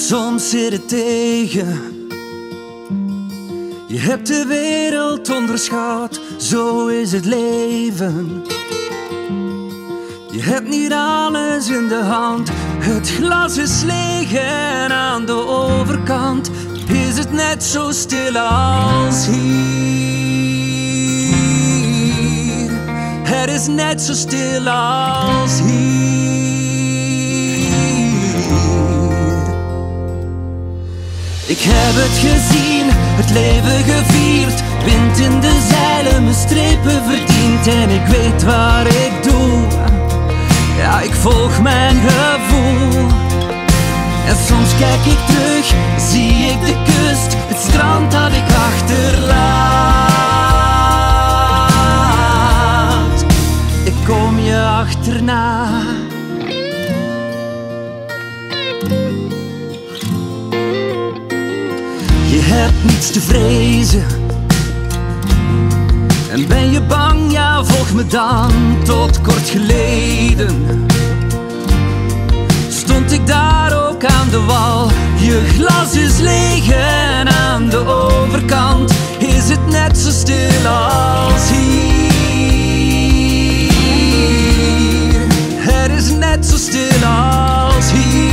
Soms zit het tegen. Je hebt de wereld onderschat, zo is het leven. Je hebt niet alles in de hand, het glas is leeg en aan de overkant is het net zo stil als hier. Het is net zo stil als hier. Ik heb het gezien, het leven gevierd, wind in de zeilen, mijn strepen verdiend en ik weet waar ik doe. Ja, ik volg mijn gevoel. En soms kijk ik terug, zie ik de kust, het strand dat ik achterlaat. Ik kom je achterna. Je hebt niets te vrezen. En ben je bang, ja volg me dan. Tot kort geleden stond ik daar ook aan de wal. Je glas is leeg en aan de overkant is het net zo stil als hier. Het is net zo stil als hier.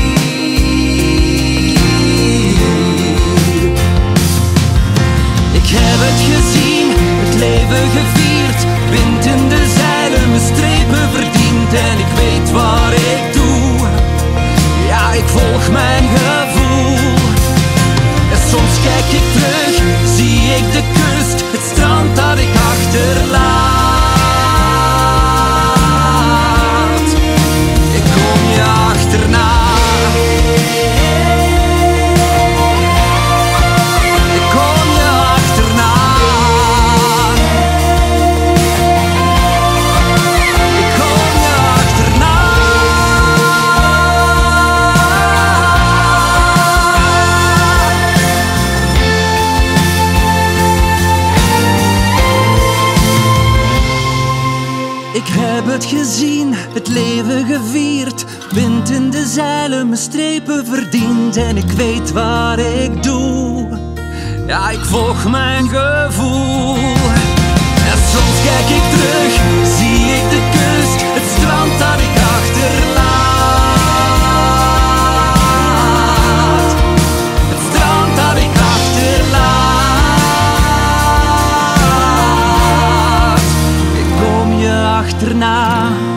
Ik heb het gezien, het leven gevierd, wind in de zeilen, mijn strepen verdiend en ik weet wat ik doe. Ja, ik volg mijn gevoel. En soms kijk ik terug, zie ik de kust, het strand dat ik achterlaat. Ik kom je achterna. Ik heb het gezien, het leven gevierd, wind in de zeilen, mijn strepen verdiend en ik weet wat ik doe. Ja, ik volg mijn gevoel. En soms kijk ik terug, zie ik de kust, het strand dat ik achterlaat. Het strand dat ik achterlaat. Ik kom je achterna.